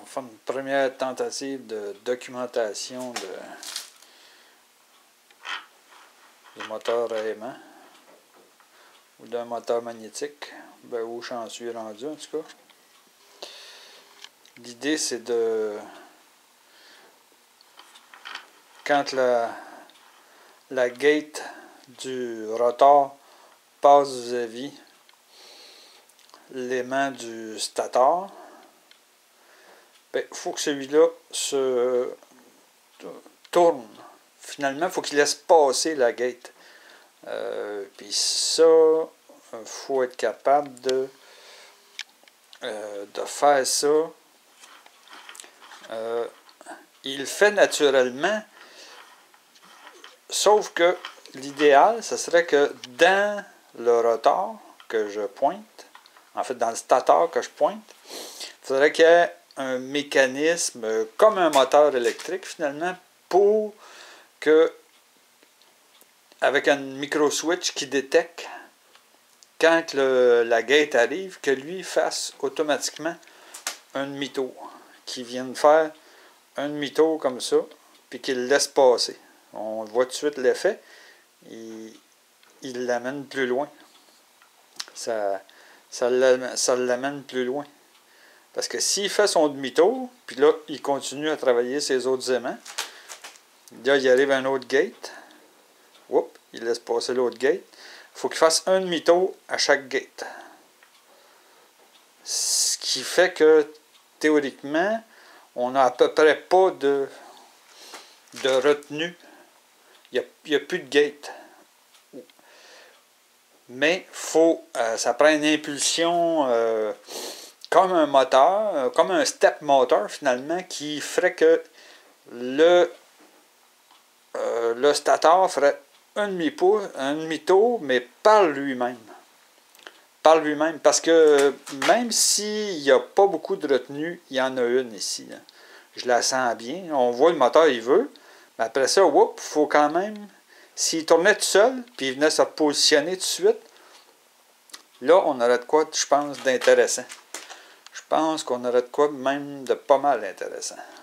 faire une première tentative de documentation du moteur à aimant ou d'un moteur magnétique. Ben, où j'en suis rendu en tout cas. L'idée c'est de... Quand la gate du rotor passe vis-à-vis l'aimant du stator, il faut que celui-là se tourne. Finalement, il faut qu'il laisse passer la gate. Puis ça, il faut être capable de faire ça. Il le fait naturellement, sauf que l'idéal, ce serait que dans le rotor que je pointe, en fait dans le stator que je pointe, il faudrait qu'il y ait un mécanisme comme un moteur électrique finalement pour que, avec un micro-switch qui détecte quand la gate arrive, que lui fasse automatiquement un demi-tour, qui vienne faire un demi-tour comme ça, puis qu'il le laisse passer. On voit tout de suite l'effet, il l'amène plus loin. Ça l'amène plus loin. Parce que s'il fait son demi-tour, puis là, il continue à travailler ses autres aimants, là, il arrive à un autre gate. Oups, il laisse passer l'autre gate. Il faut qu'il fasse un demi-tour à chaque gate. Ce qui fait que, théoriquement, on n'a à peu près pas de retenue. Il n'y a plus de gate. Mais ça prend une impulsion comme un moteur, comme un step motor finalement, qui ferait que le stator ferait un demi-tour, mais par lui-même. Par lui-même, parce que même s'il n'y a pas beaucoup de retenue, il y en a une ici. Là. Je la sens bien. On voit le moteur, il veut. Mais après ça, il faut quand même... S'il tournait tout seul, puis il venait se positionner tout de suite, là, on aurait de quoi, je pense, d'intéressant. Je pense qu'on aurait de quoi même de pas mal intéressant.